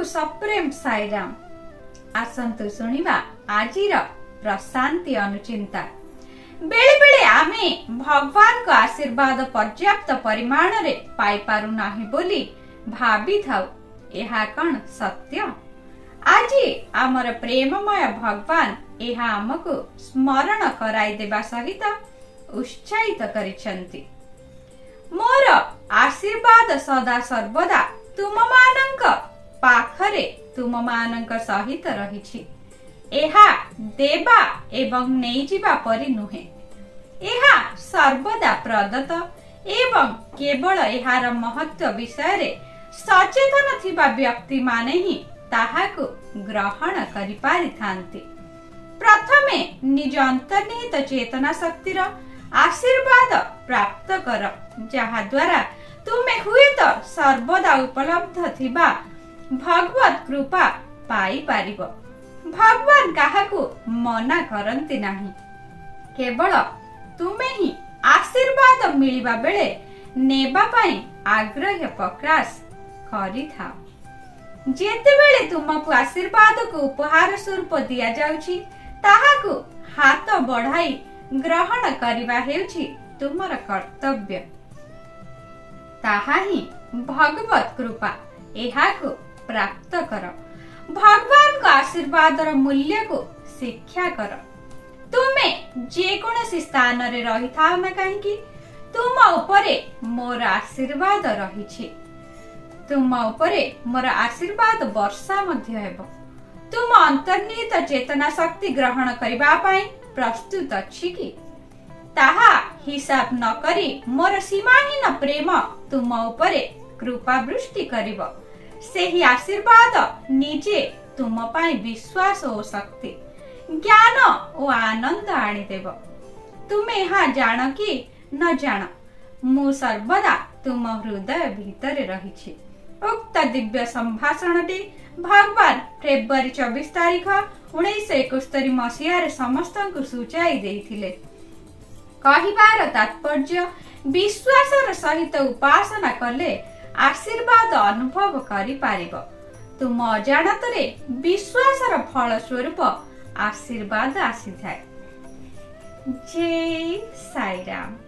सप्रेम साईराम। आसंतु सुनिबा आजिर प्रशांति अनुचिंता। बेले बेले आमे भगवान को आशीर्वाद पर्याप्त परिमाण रे पाई पारु नाही बोली भाबी थाउ। एहा कण सत्य? आजी आमर प्रेममय भगवान एहा हमकु स्मरण कराई देबा सहित उत्साहित करिसंती। मोर आशीर्वाद सदा सर्वदा तुम मानंक पाखरे तुम मानंक सहित रहिछि। एहा देबा एवं नेई जिबा परि नुहे। एहा सर्वदा प्रदत्त एवं केवल एहार महत्व विषय रे सचेतन थिबा व्यक्ति माने ही ताहाकु ग्रहण करि पारि थांती। प्रथमे निज अंतर्निहित चेतना शक्तिर आशीर्वाद प्राप्त कर, जहा द्वारा तुमे हुए तो सर्वदा उपलब्ध थिबा भगवत कृपा पाई पारिबो। भगवान काहाकु मना करंती नाही, केवल तुमे ही आशीर्वाद मिलिबा बेले नेबा पई आग्रह प्रकाश करि थाओ। जेते बेले तुमको आशीर्वाद को उपहार स्वरूप दिया जाउछि ताहाकु हाथ बढ़ाई ग्रहण करिबा हेउछि तुमर कर्तव्य। ताहा ही भगवत कृपा। एहाकु प्राप्त कर। भगवान को आशीर्वाद मूल्य को शिक्षा कर। तुमे जे कोनोसी स्थान रे रही थाओ ना काहेकि तुम उपरे मोर आशीर्वाद रहिछि। तुम उपरे मोर आशीर्वाद वर्षा मध्य हेबो। तुम अंतर्निहित चेतना शक्ति ग्रहण करिबा पई प्रस्तुत अछि कि? ताहा हिसाब न करी मोर सीमाहीन प्रेम तुम उपरे कृपा वृष्टि करिबो। सेही आशीर्वाद निजे तुम पाई विश्वास ओ शक्ति, ज्ञान ओ आनंद आनी देव। तुमे यहाँ जान कि न जान, मु सर्वदा तुम हृदय भीतर रहिछि। उक्त दिव्य संभाषण भगवान फेब्रुआरी 24 तारीख 1971 मसीह समस्त को सूचाई देइथिले। कहिबार तात्पर्य विश्वासर सहित उपासना कले आशीर्वाद अनुभव करि पारिबो। तुम अजाणतरे विश्वासर फल स्वरूप आशीर्वाद आसी थाए। जय साईराम।